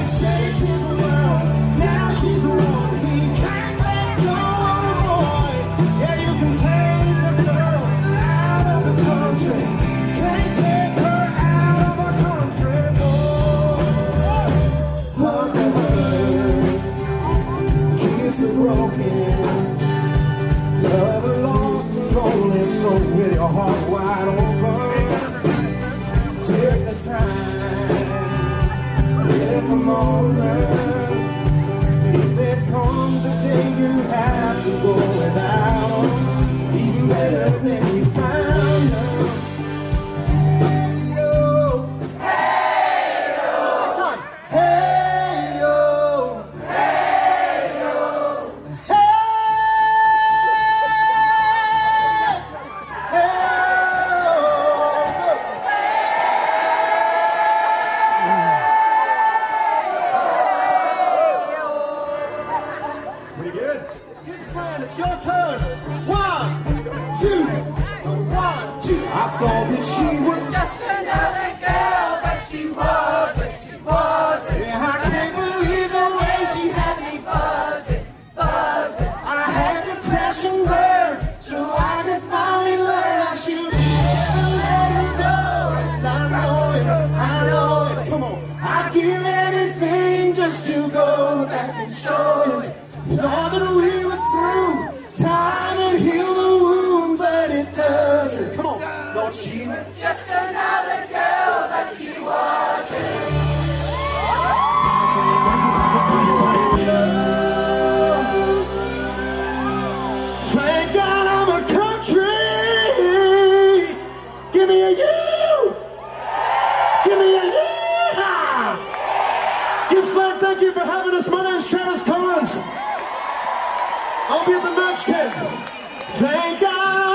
Said it to the world, now she's the one he can't let go of. Yeah, you can take the girl out of the country, can't take her out of our country, boy. Hug her, kiss the broken, love the lost and lonely soul with your heart wide open. Take the time, live the moment. If there comes a day you have to go without, even better than you found her. Hey yo, hey yo, one time. Hey yo, hey yo, hey, pretty good. Gippsland, it's your turn. 1, 2, 1, 2. I thought that she was Just another girl, but she wasn't, she wasn't. yeah, I can't believe the way she had me. Buzzing, buzzing. I had to crash and burn so I could finally learn I should never let her go. And I know it, come on. I'd give anything just to go back and show it. Thought that we were through, time and heal the wound, but it doesn't. Come on, thought she was Just another girl, but she wasn't. Thank God I'm a country. Give me a you. Give me a yeah. Gippsland, thank you for having us. My name's Travis Collins. I'll be at the merch tent. Thank God